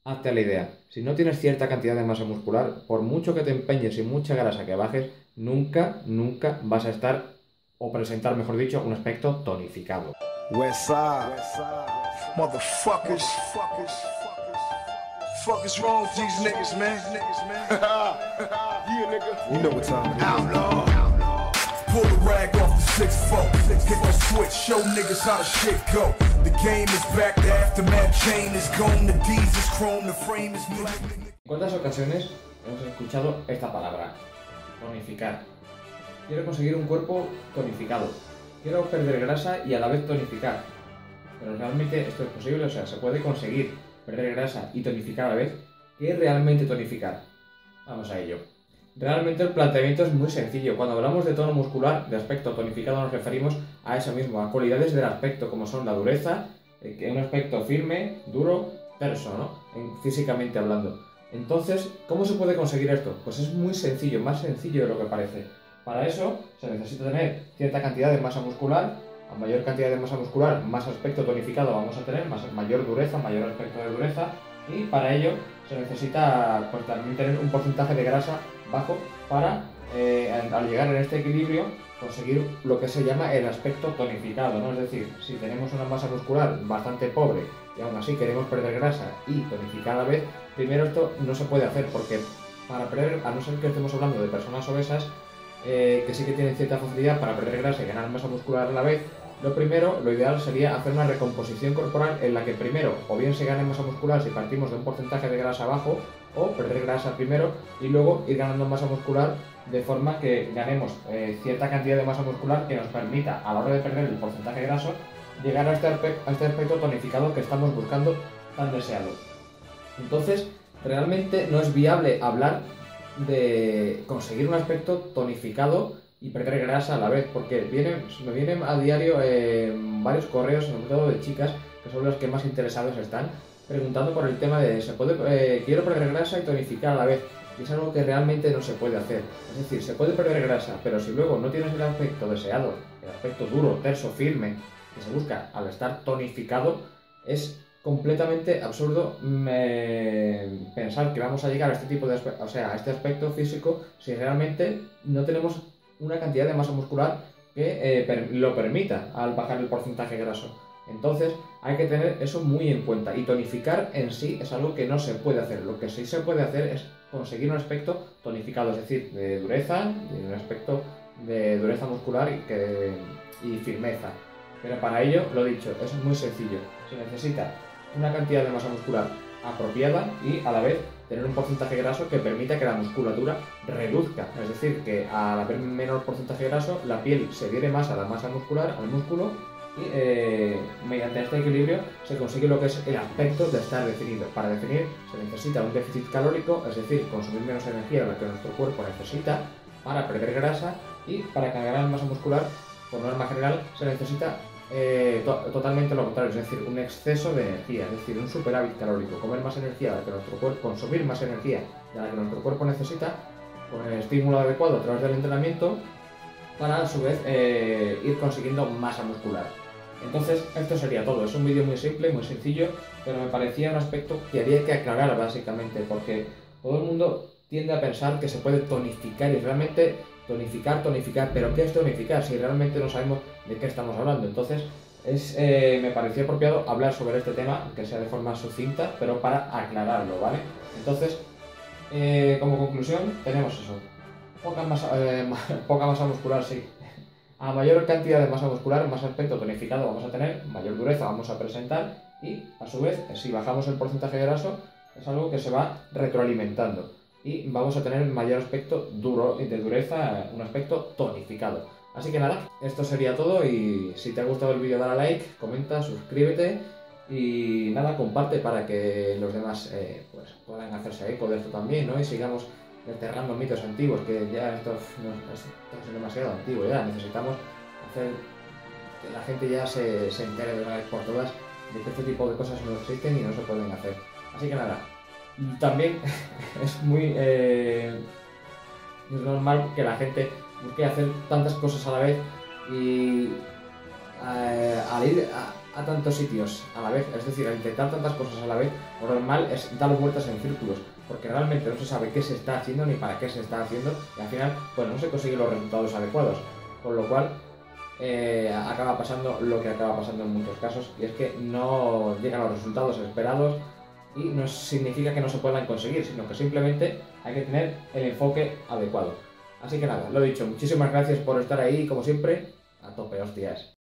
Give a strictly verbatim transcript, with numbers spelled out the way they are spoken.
hazte la idea. Si no tienes cierta cantidad de masa muscular, por mucho que te empeñes y mucha grasa que bajes, nunca, nunca vas a estar, o presentar, mejor dicho, un aspecto tonificado. Westside, motherfuckers. Fuck is wrong with these niggas, man? Yeah, nigga. You know what time it is. Outlaw. Pull the rag off the six four. Hit the switch, show niggas how the shit go. The game is back, the aftermath chain is gone, the D's is chrome, the frame is black. ¿En cuántas ocasiones hemos escuchado esta palabra? Tonificar. Quiero conseguir un cuerpo tonificado. Quiero perder grasa y a la vez tonificar. Pero realmente esto es posible, o sea, se puede conseguir perder grasa y tonificar a la vez. ¿Qué es realmente tonificar? Vamos a ello. Realmente el planteamiento es muy sencillo. Cuando hablamos de tono muscular, de aspecto tonificado, nos referimos a eso mismo, a cualidades del aspecto, como son la dureza, eh, un aspecto firme, duro, terso, ¿no? En, físicamente hablando. Entonces, ¿cómo se puede conseguir esto? Pues es muy sencillo, más sencillo de lo que parece. Para eso se necesita tener cierta cantidad de masa muscular. A mayor cantidad de masa muscular, más aspecto tonificado vamos a tener, más, mayor dureza, mayor aspecto de dureza, y para ello se necesita pues, también tener un porcentaje de grasa bajo para, eh, al llegar en este equilibrio, conseguir lo que se llama el aspecto tonificado, ¿no? Es decir, si tenemos una masa muscular bastante pobre y aún así queremos perder grasa y tonificar a la vez, primero esto no se puede hacer porque para perder, a no ser que estemos hablando de personas obesas, Eh, que sí que tienen cierta facilidad para perder grasa y ganar masa muscular a la vez, lo primero, lo ideal sería hacer una recomposición corporal en la que primero o bien se gane masa muscular si partimos de un porcentaje de grasa bajo, o perder grasa primero y luego ir ganando masa muscular de forma que ganemos eh, cierta cantidad de masa muscular que nos permita a la hora de perder el porcentaje graso llegar a este, a este aspecto tonificado que estamos buscando tan deseado. Entonces, realmente no es viable hablar de conseguir un aspecto tonificado y perder grasa a la vez, porque vienen, me vienen a diario eh, varios correos, sobre todo de chicas, que son los que más interesados están, preguntando por el tema de se puede, eh, quiero perder grasa y tonificar a la vez, y es algo que realmente no se puede hacer. Es decir, se puede perder grasa, pero si luego no tienes el aspecto deseado, el aspecto duro, terso, firme, que se busca al estar tonificado, es completamente absurdo me... pensar que vamos a llegar a este tipo de aspecto, o sea, a este aspecto físico si realmente no tenemos una cantidad de masa muscular que eh, per lo permita al bajar el porcentaje graso. Entonces hay que tener eso muy en cuenta, y tonificar en sí es algo que no se puede hacer. Lo que sí se puede hacer es conseguir un aspecto tonificado, es decir, de dureza, de un aspecto de dureza muscular y, que... y firmeza. Pero para ello, lo dicho, es muy sencillo. Se necesita una cantidad de masa muscular apropiada y a la vez tener un porcentaje graso que permita que la musculatura reduzca, es decir, que al haber menor porcentaje graso la piel se adhiere más a la masa muscular, al músculo, y eh, mediante este equilibrio se consigue lo que es el aspecto de estar definido. Para definir se necesita un déficit calórico, es decir, consumir menos energía de la que nuestro cuerpo necesita para perder grasa, y para ganar masa muscular, por norma general, se necesita Eh, to totalmente lo contrario, es decir, un exceso de energía, es decir, un superávit calórico, comer más energía de la que nuestro cuerpo, consumir más energía de la que nuestro cuerpo necesita, con el estímulo adecuado a través del entrenamiento, para a su vez eh, ir consiguiendo masa muscular. Entonces, esto sería todo. Es un vídeo muy simple, muy sencillo, pero me parecía un aspecto que había que aclarar básicamente, porque todo el mundo tiende a pensar que se puede tonificar y realmente tonificar, tonificar, pero ¿qué es tonificar si realmente no sabemos de qué estamos hablando? Entonces, es, eh, me pareció apropiado hablar sobre este tema, que sea de forma sucinta, pero para aclararlo, ¿vale? Entonces, eh, como conclusión, tenemos eso. Poca masa, eh, poca masa muscular, sí. A mayor cantidad de masa muscular, más aspecto tonificado vamos a tener, mayor dureza vamos a presentar, y a su vez, si bajamos el porcentaje de graso, es algo que se va retroalimentando. Y vamos a tener mayor aspecto duro y de dureza, un aspecto tonificado. Así que nada, esto sería todo, y si te ha gustado el vídeo dale a like, comenta, suscríbete y nada, comparte para que los demás eh, pues, puedan hacerse eco de esto también, ¿no? Y sigamos desterrando mitos antiguos, que ya esto, no, esto es demasiado antiguo ya, necesitamos hacer que la gente ya se, se entere de una vez por todas de que este tipo de cosas no existen y no se pueden hacer. Así que nada. También es muy eh, es normal que la gente busque hacer tantas cosas a la vez, y eh, al ir a, a tantos sitios a la vez, es decir, a intentar tantas cosas a la vez, lo normal es dar vueltas en círculos, porque realmente no se sabe qué se está haciendo ni para qué se está haciendo y al final pues no se consiguen los resultados adecuados, con lo cual eh, acaba pasando lo que acaba pasando en muchos casos, y es que no llegan los resultados esperados y no significa que no se puedan conseguir, sino que simplemente hay que tener el enfoque adecuado. Así que nada, lo dicho, muchísimas gracias por estar ahí, como siempre, a tope, hostias.